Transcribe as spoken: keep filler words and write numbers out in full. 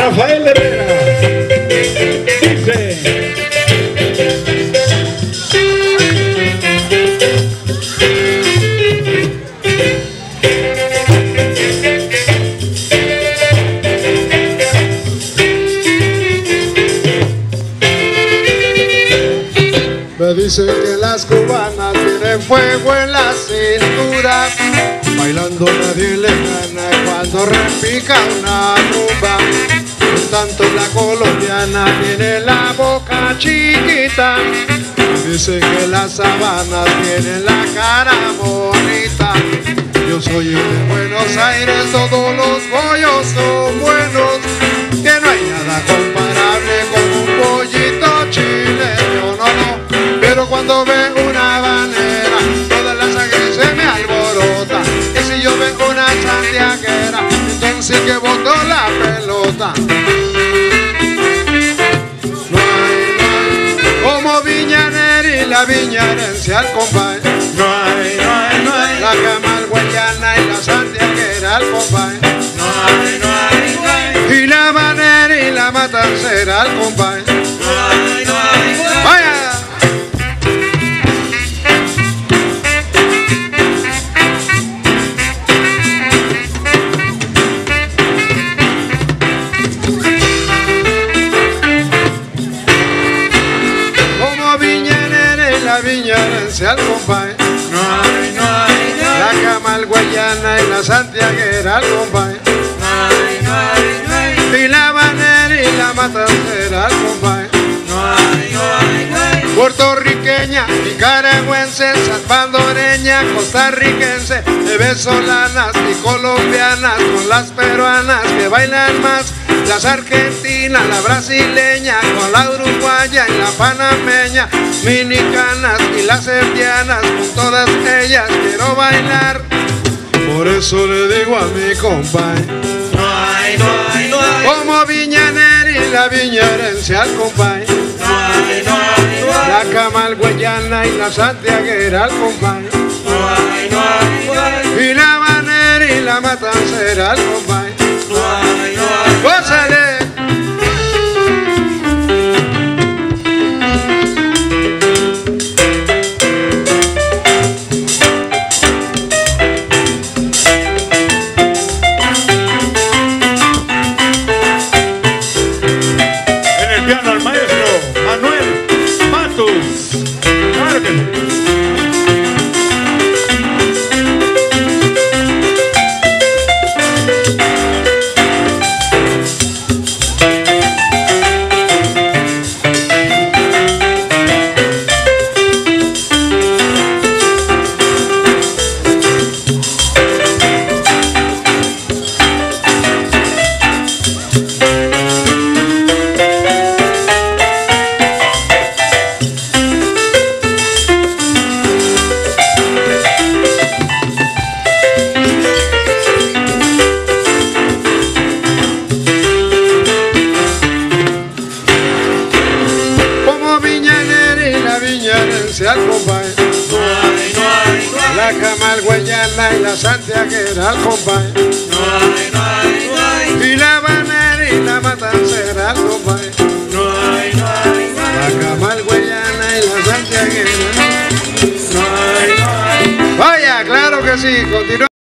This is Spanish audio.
Rafael Herrera. Dice: me dicen que las cubanas tienen fuego en la cintura, bailando nadie le gana cuando repica una rumba. En tanto la colombiana tiene la boca chiquita, dicen que las sabanas tienen la cara bonita. Yo soy de Buenos Aires, todos los pollos son buenos, que no hay nada comparable con un pollito chileno, no, no. Pero cuando ve una habanera, toda la sangre se me alborota. Y si yo veo una santiaguera, entonces que botó la pelota. No hay, no hay, como Viñanera y la viñarense al compay. No hay, no hay, no hay. La camalguayana y la santiaguera al compay. No hay, no hay, no hay. Y la habanera y la matancera al compay. No hay, no hay, no hay. ¡Vaya! La viñarense al compay. No hay, no hay, no hay. La camalguayana y la santiaguera al compay. No hay, no hay, no hay. Y la habanera y la matancera al compay. No hay, no hay, no hay. Puertorriqueña, nicaragüense, salvadoreña, costarricense, venezolanas y colombianas, con las peruanas que bailan más, las argentinas, la brasileña, con la uruguaya y la panameña, dominicanas y las serbianas, con todas ellas quiero bailar. Por eso le digo a mi compay, No hay, no hay, no hay. como Viñanera y la viñarense al compay. No hay, no hay, no hay. La camalguayana y la santiaguera al compay. No hay, no hay, no hay. Y la habanera y la matancera al compay. No hay, no hay. ¡Gózale! En el piano al maestro Manuel Matus. Claro que sí. Al compay. No hay, no hay, no hay. La camalguayana y la santiaguera al compay. No hay, no hay, no hay. Y la habanera y la matancera al compay. No hay, no hay, no hay. La camalguayana y la santiaguera. No hay, no hay. Vaya, claro que sí, continúa.